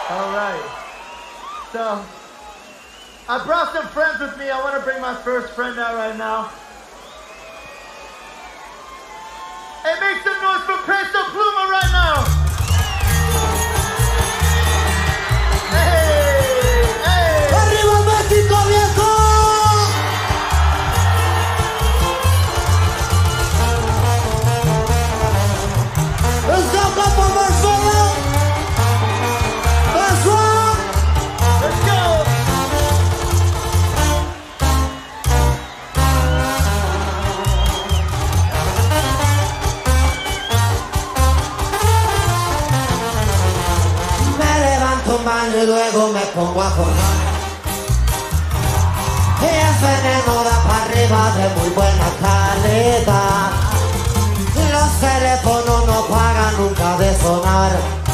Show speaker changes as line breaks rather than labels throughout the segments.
All right. So, I brought some friends with me. I want to bring my first friend out right now. Hey, make some noise for Peso Pluma right now. Hey, hey.
¡Arriba México, viejo! Let's go, Papa Marcelo! Let's rock!
Let's go.
Me levanto un baño y luego me pongo a formar. Y el veneno da para arriba de muy buena calidad. Los teléfonos no pagan nunca de sonar.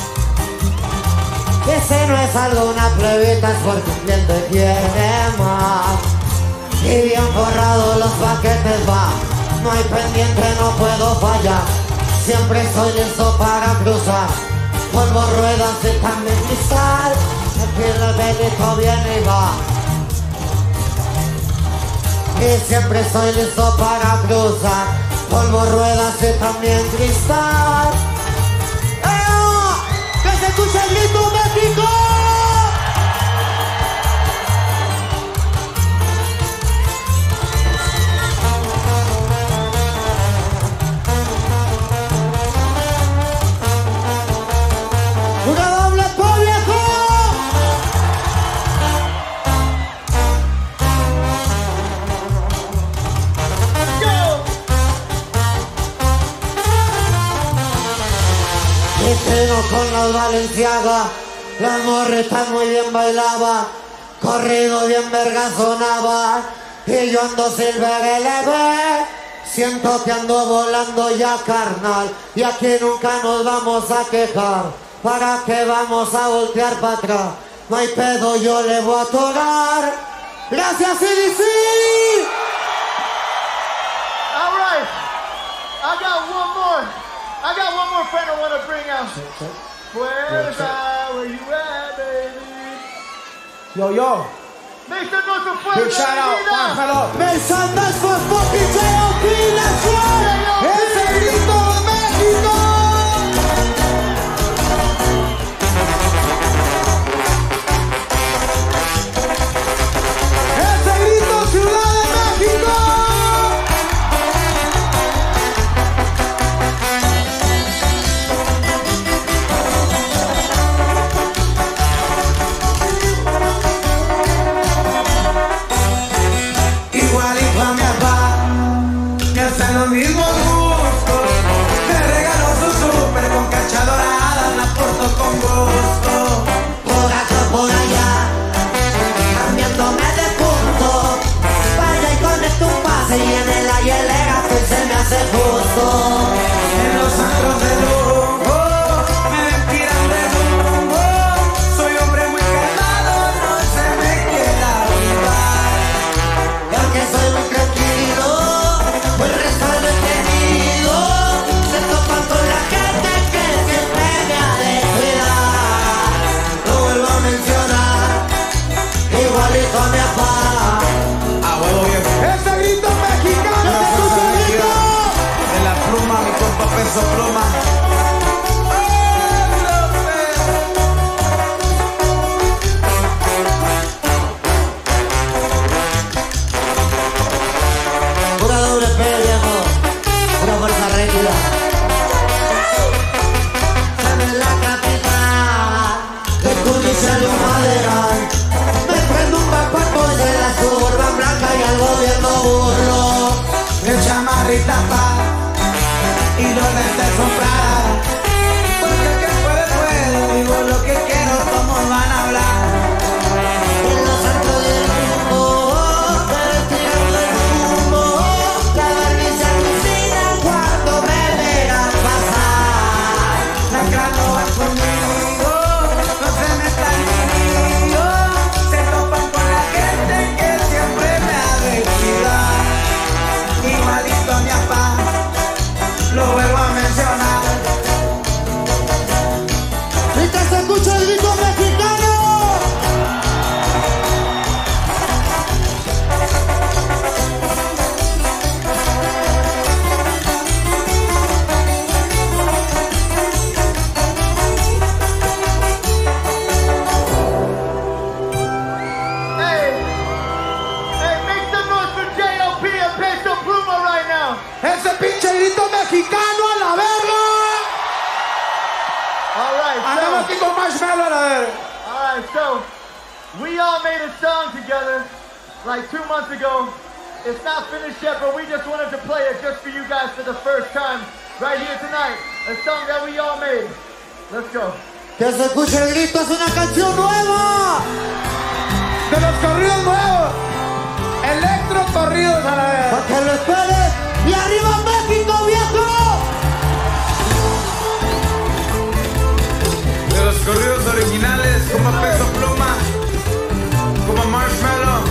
Y si no es alguna plebita es porque un cliente quiere más. Y bien forrados los paquetes va. No hay pendiente, no puedo fallar. Siempre estoy listo para cruzar. Polvo, ruedas y también cristal. Aquí el Benito viene y va. Y siempre estoy listo para cruzar. Polvo, ruedas y también cristal. ¡Eh! ¡Que se escuche el grito, México! ¡Una doble po, viejo! Y fino con las Valenciaga, las morritas muy bien bailaba, corrido bien verga sonaba, y yo ando silver LB, siento que ando volando ya carnal, y aquí nunca nos vamos a quejar, para que vamos a voltear para atrás, no hay pedo, yo le voy a atorar, gracias CDC.
All right. I got one more friend I want to bring out. Fuerza, where you at, baby?
Yo.
Make some noise for Fuerza.
Big shout out,
Vida.
Marcelo.
Make some noise for fucking J.O.P. Let's go! ¡Ese grito de México! ¡Ese grito, Ciudad de México!
Igualito a mi papá, que hacen los mismos gustos. Me regaló su súper con cacha dorada, la porto con gusto.
Por acá, por allá, cambiándome de punto. Vaya y conecto un pase y en el aire le gasto y se me hace justo.
En los antros de lujo, me ven tirando de rumbo. Soy hombre muy calmado, no se me queda olvidar.
Y aunque soy muy tranquilo, pues el resto no he tenido. Se topan con la gente que siempre me ha de cuidar. Lo vuelvo a mencionar, igualito a mi papá.
A huevo viejo.
¡Ese grito mexicano se escucha el grito!
De la pluma, mi compa Peso Pluma.
Pura doble P, viejo. Pura fuerza rígida. En la capital, de Judicial y Maderal. Me prendo un backpack de la Suburban blanca y al gobierno burlo.
De chamarrita pa y los lentes son Prada. Porque el que puede, puede. Digo lo que quiero, todos van a hablar.
En los santos del mundo, pero tirando el humo. La Barbie se alucina cuando me verán pasar.
La no va conmigo, no se metan conmigo. Se topan con la gente que siempre me ha de cuidar. Igualito a mi papá, lo vuelvo a mencionar. aquí con Marshmello a la verga.
Alright, so we all made a song together like 2 months ago. It's not finished yet, but we just wanted to play it just for you guys for the first time right here tonight. A song that we all made. Let's go.
Que se escuche el grito, es una canción nueva.
De los corridos nuevos. Electro corridos a la verga.
Para que lo esperes. Y arriba México, viejo.
De los corridos originales, como Peso Pluma, como Marshmello.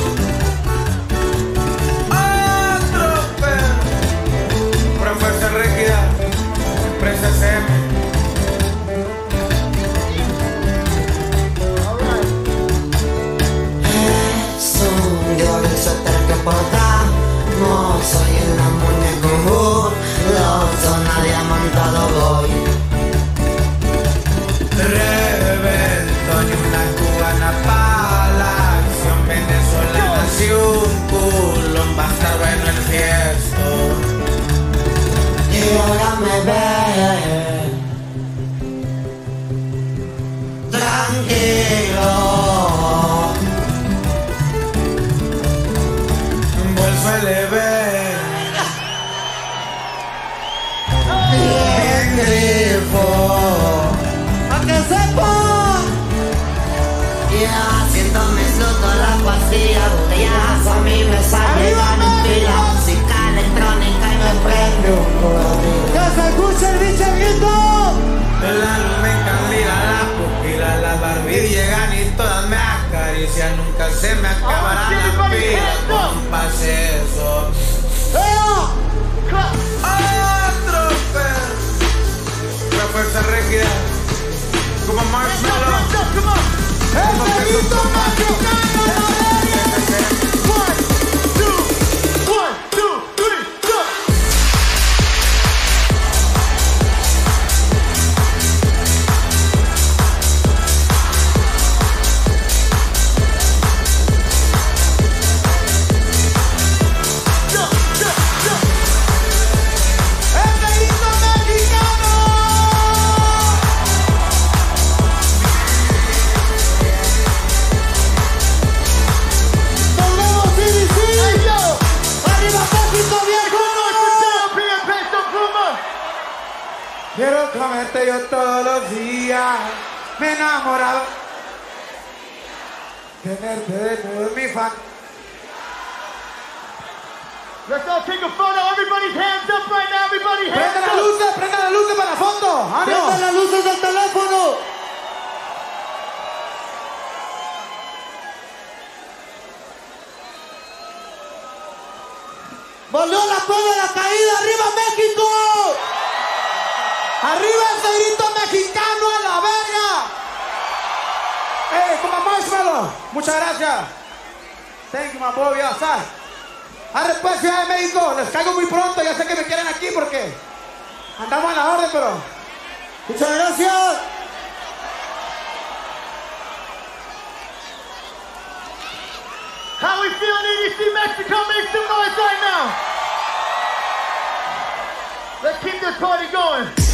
Otro perro. Pura fuerza rígida, empresa SM.
Es un violín que portamos. Soy en la muñeco. Los nadie ha montado voy.
Reventó en una cubana pa' la acción venezolana. Si un culón va a estar bueno el fiesto.
Y ahora me ve tranquilo.
Vuelve ver.
Bien grifo. A que sepa. Ya siento me exploto la pastilla. Botellazo a mí me sale la pila. Música electrónica y me prende un corazón. Que se escuche el bicho grito.
El alma me encandila, la pupila, las Barbie llegan y todas me acarician. Nunca se me acabarán las pilas, compas, eso. Otro perro. La fuerza rígida, como Marshmello. Como Peso Pluma. Quiero comerte yo todos los días, me he enamorado. Tenerte de nuevo en mi fan.
Let's all take a photo. Everybody's hands up right now. Everybody hands
Prenda
up.
las luces para la foto.
¡Prende las luces del teléfono! ¡Volvió la pena la caída! ¡Arriba México!
¡Arriba ese grito mexicano a la verga! Como Marshmello, muchas gracias. Thank you, my boy, ya está. Arre pues, Ciudad de México, les caigo muy pronto, ya sé que me quieren aquí porque andamos a la orden, pero...
¡Muchas gracias!
How we feeling, EDC Mexico? Make some noise right now. Let's keep this party going.